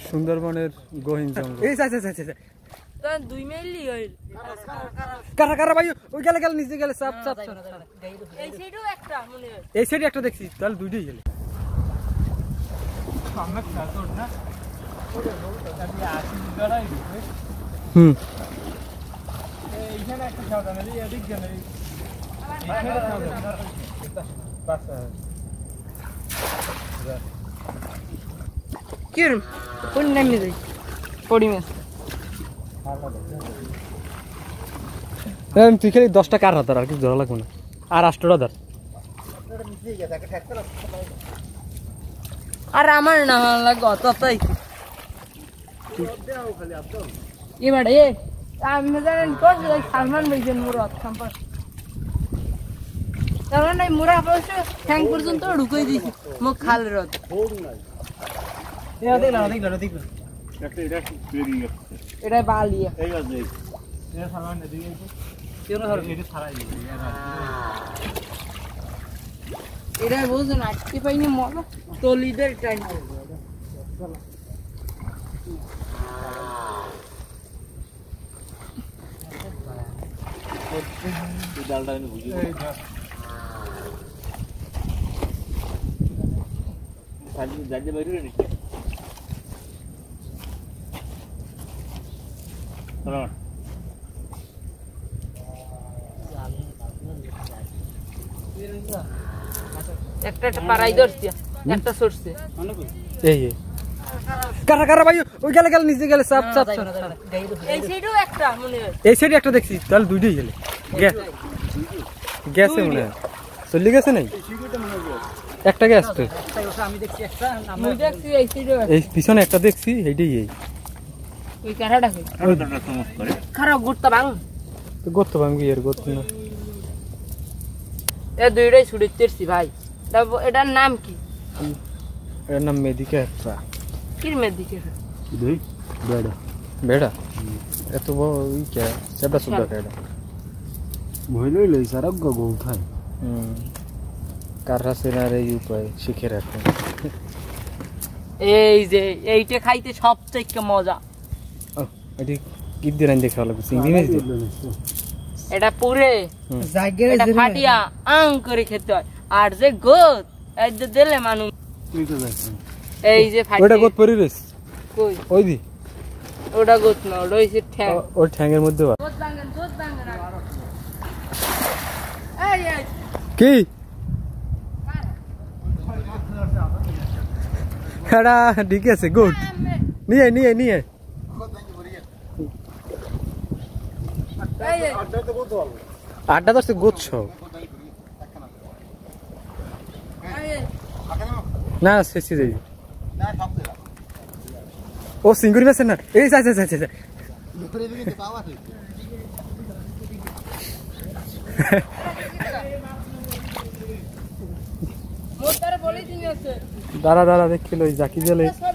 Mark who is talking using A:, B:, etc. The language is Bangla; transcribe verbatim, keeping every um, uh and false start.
A: সুন্দরবনের গহীন জঙ্গল। এই আচ্ছা আচ্ছা আচ্ছা
B: দুই মাইলই হইল।
A: কারা কারা ভাই ওই গেলে গেলে নিচে গেলে চাপ চাপ।
B: এই সাইডেও একটা মনে হয়।
A: এই সাইডে একটা দেখছি, তাহলে দুইটাই গেলে। আমরা খাতর না ওরে লোকটা আমি আসি জড়াই দিছে। হুম এইখানে একটা সাদা না এই দিক গেলে এইখানে সাদা বাস
B: কি রে কোন নামে যাই পড়ি মাছ
A: এম তুই খালি দশটা কার হাতার আর কিছু ধরা লাগবে না, আর আষ্টটা ধর।
B: আর আমার না লাগো ততই এবারে এ আমি জানেন করছে সালমান ভাইজন মুরাদ সম্পর্ক তাহলে নাই মুরা পড়ছে ট্যাঙ্ক পর্যন্ত ঢুকাই দিয়েছি মুখ খাল রদ
A: এটা দেখলা দেখলা দেখলা
C: একটা এটা বেরিয়ে গেছে।
B: এটা বালিয়া
C: এই আছে
A: এটা সালমান না দিয়ে কেন ধর এটা ছাড়াই দিবি
B: এটা বুঝুন আটকে পাইনি মজা তলিদের টাইম
C: ডালটা এনে বুঝিয়ে খালি যাইতে বাইরে নি চলো
B: একটা একটা পাড়াই ধরছে একটা সরছে
A: এই এই কারা কারা ভাই ওই গেলে গেলে নিচে গেলে চাপ চাপ।
B: এই সাইডেও একটা মনে হয়।
A: এই সাইডে একটা দেখছি, তাহলে দুইটাই গেলে। গ্যাসে মনে হয় চলে গেছে নাই একটা গ্যাস তো
B: আমি দেখছি একটা আমি দেখছি এই সাইডেও
A: এই পিছনে একটা দেখছি, এইটাই এই
B: ওই কারাটা কই খারাপ গুড়তা বাং
A: তো গর্ত ভাঙবি এর গর্ত না।
B: এ দুইটাই ছুড়ে তেরছি ভাই। এটার নাম কি?
A: এর নাম মেদিকা একটা
B: কি মেদিকা
C: দুই বেড়া
A: বেড়া এত বড় ই কে সেটা সুদা কেডা
C: মহিলাই লই সারা গগো উঠায়।
A: হুম কাররা সেনার এই উপায় শিখে রাখে।
B: এই যে এইটা খাইতে সবচেয়ে মজা।
A: ও এটি কি দিন দেখা লাগবে চিংড়ি মাছ দিয়ে
B: এটা পুরে এটা ফাটিয়া আং করে খেতে হয়। আর যে গোত এই যে দিলে মানুষ
C: তুই তো দেখছিস
B: এই যে ফাটি
A: ওটা গোত পরি রেস
B: কই
A: ওই দি
B: ওটা গোত না ওটা হইছে ঠ্যাং।
A: ওর ঠ্যাঙের মধ্যে
B: গোত ভাঙেন গোত ভাঙেন এই এই
A: কি এডা ঠিক আছে গুড নিয়ে নিয়ে নিয়ে
B: এই এই
A: আড্ডা দশে গোচ্ছ না শেষে যাই ও সিঙ্গুরি মাছ না এই যা যা যা যা
B: মোটারে বলি দিন আছে
A: দাঁড়া দাঁড়া দেখিল ওই জাকি জলে